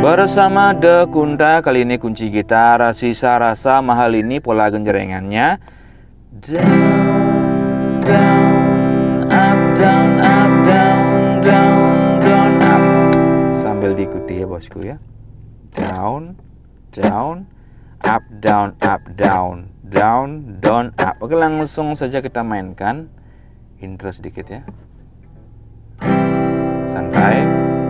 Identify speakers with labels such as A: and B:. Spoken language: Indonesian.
A: Bersama The Kunta, kali ini kunci gitar sisa rasa mahal ini pola genjrengannya down, down, up, down, up, down, down, down, up. Sambil diikuti ya bosku ya. Down, down, up, down, down, down, up. Oke, langsung saja kita mainkan intro sedikit ya. Santai.